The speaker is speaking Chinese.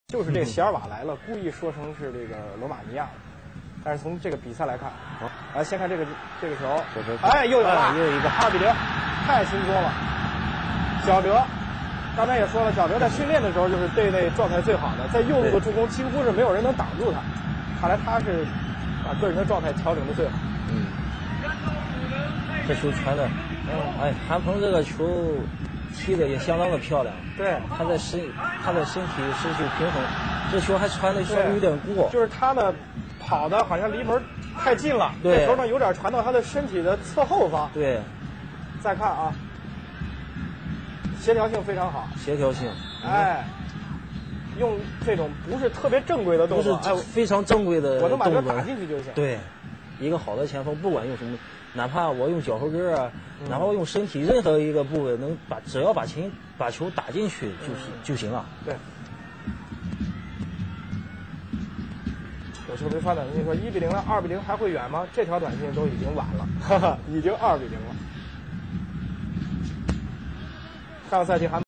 就是这席尔瓦来了，故意说成是这个罗马尼亚的。但是从这个比赛来看，来先看这个球，哎，又有了， 又有一个 2比0，太轻松了。小哲刚才也说了，小哲在训练的时候就是队内状态最好的，在右路的助攻几乎是没有人能挡住他。看来他是把个人的状态调整的最好。 这球传的，哎，韩鹏这个球踢的也相当的漂亮。 对， 他的身体失去平衡，这球还传的稍微有点过。 就是他呢跑的好像离门太近了， 对， 这球呢有点传到他的身体的侧后方。 对， 再看啊，协调性非常好。 协调性， 哎，用这种不是特别正规的动作， 不是非常正规的动作， 我能把球打进去就行。 对，一个好的前锋，不管用什么，哪怕我用脚后跟啊，哪怕用身体任何一个部位，只要把球打进去就行了。 对。有球迷发短信说1比0了，2比0还会远吗？这条短信都已经晚了，哈哈，已经2比0了。上个赛季还。